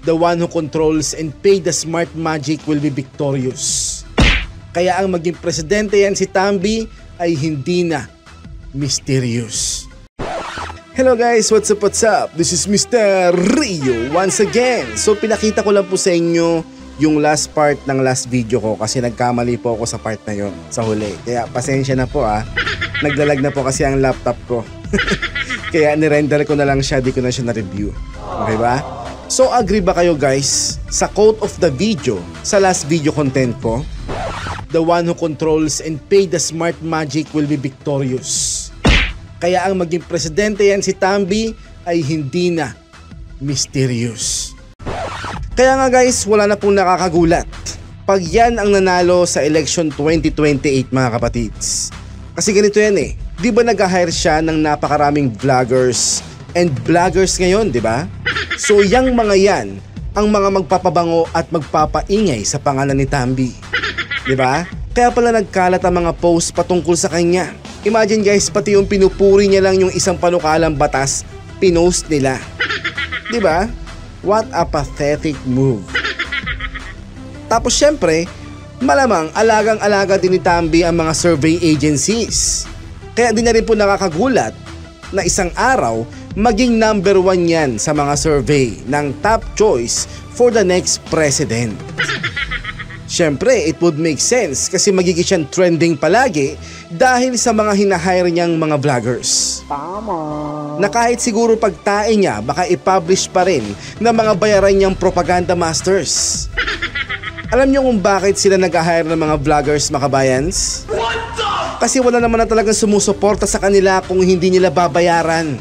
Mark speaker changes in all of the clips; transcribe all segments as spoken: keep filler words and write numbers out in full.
Speaker 1: The one who controls and pay the smart magic will be victorious. Kaya ang maging presidente yan si Tambi ay hindi na mysterious. Hello guys, what's up, what's up? This is Mister Rio once again. So pinakita ko lang po sa inyo yung last part ng last video ko kasi nagkamali po ako sa part na yon sa huli. Kaya pasensya na po ah. Naglalag na po kasi ang laptop ko. Kaya nirender ko na lang siya, di ko na siya na-review. Okay ba? So agree ba kayo guys sa quote of the video sa last video content ko? The one who controls and pay the smart magic will be victorious. Kaya ang maging presidente yan si Tambi ay hindi na mysterious. Kaya nga guys, wala na pong nakakagulat pag yan ang nanalo sa election twenty twenty-eight mga kapatids. Kasi ganito yan eh, di ba nag-hire siya ng napakaraming vloggers and vloggers ngayon, di ba? So yang mga yan ang mga magpapabango at magpapaingay sa pangalan ni Tambi. Di ba? Kaya pala nagkalat ang mga post patungkol sa kanya. Imagine guys, pati yung pinupuri niya lang yung isang panukalang batas, pinost nila. Di ba? What a pathetic move. Tapos syempre, malamang alagang-alaga din ni Tambi ang mga survey agencies. Kaya din na rin po nakakagulat na isang araw maging number one yan sa mga survey ng top choice for the next president. Siyempre, it would make sense kasi magiging siyang trending palagi dahil sa mga hinahire niyang mga vloggers. Tama. Na kahit siguro pagtae niya, baka i-publish pa rin ng mga bayaran niyang propaganda masters. Alam niyo kung bakit sila nag-hire ng mga vloggers, makabayans? Kasi wala naman na talagang sumusuporta sa kanila kung hindi nila babayaran.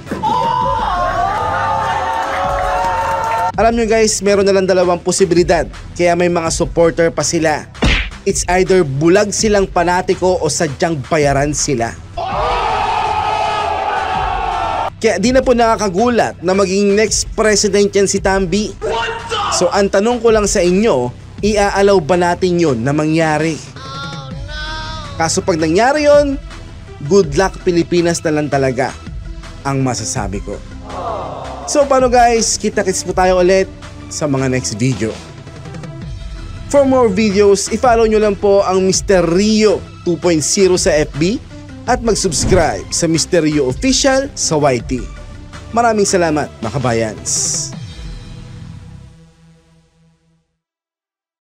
Speaker 1: Alam nyo guys, meron na lang dalawang posibilidad, kaya may mga supporter pa sila. It's either bulag silang panatiko o sadyang bayaran sila. Kaya di na po nakakagulat na maging next president yan si Tambi. So ang tanong ko lang sa inyo, iaalaw ba natin yun na mangyari? Kaso pag nangyari yun, good luck Pilipinas na lang talaga ang masasabi ko. So paano guys, kita-kits po tayo ulit sa mga next video. For more videos, i-follow nyo lang po ang Mister Rio two point oh sa F B at mag-subscribe sa Mister Rio Official sa Y T. Maraming salamat mga kabayans.